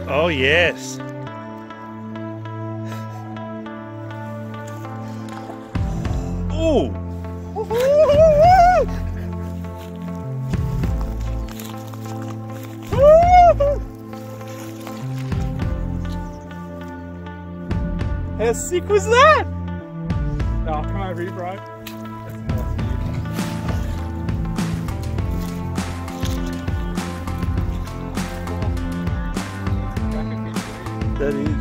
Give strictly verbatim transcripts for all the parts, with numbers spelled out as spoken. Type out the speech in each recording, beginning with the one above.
Oh yes. Ooh. How sick was that? No, come over here, bro. That's a nice view. That is.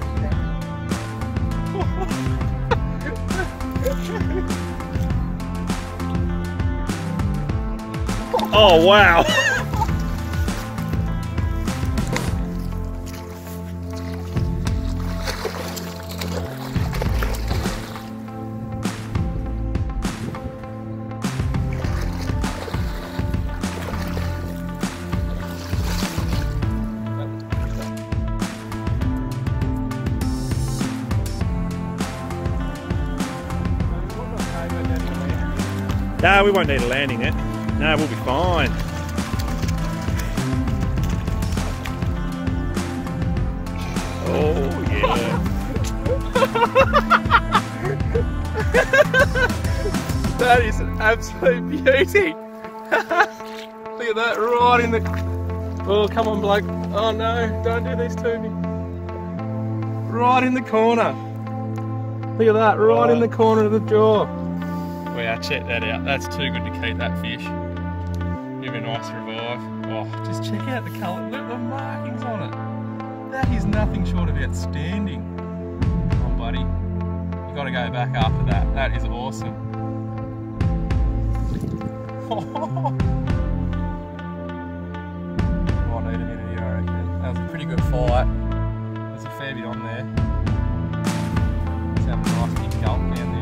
Oh wow. No, we won't need a landing net. No, we'll be fine. Oh yeah. That is an absolute beauty. Look at that, right in the... Oh, come on, bloke. Oh no, don't do this to me. Right in the corner. Look at that, right in the corner of the jaw. Wow, check that out. That's too good to keep, that fish. Give it a nice revive. Oh, just check out the colour. Look at the markings on it. That is nothing short of outstanding. Come on, buddy. You got to go back after that. That is awesome. Oh, I need a minute here, I reckon. That was a pretty good fight. There's a fair bit on there. Let's have a nice big gulp down there.